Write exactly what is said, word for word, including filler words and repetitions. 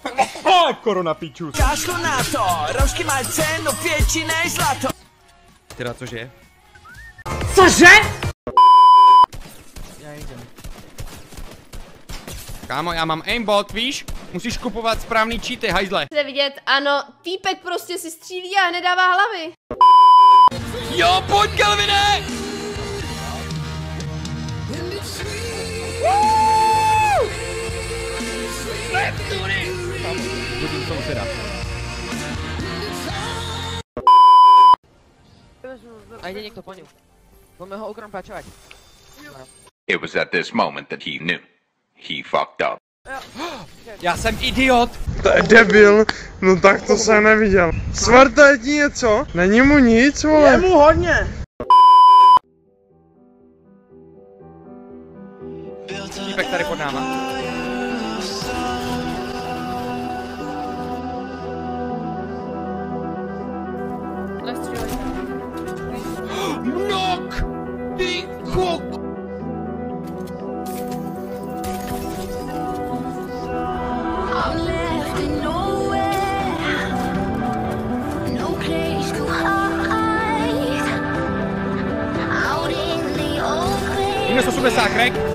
Korona pičus. Kašlu na to, roušky mají cenu větší než zlato. Teda cože? Cože? Já jdem. Kámo, já mám aimbot, víš? Musíš kupovat správný cheaty, hajzle. Chce vidět, ano, týpek prostě si střílí a nedává hlavy. Jo, pojď, Kelvine! Budím souseda. A jde někdo po něm. Pojďme ho ukrompačovat. It was at this moment that he knew. He fucked up. Já jsem idiot! To je debil, no tak to jsem neviděl. Svrté ti něco? Není mu nic, vole? Je mu hodně. Týpek tady pod náma. Nok! Ty kuk! Minus osmdesát, Craig.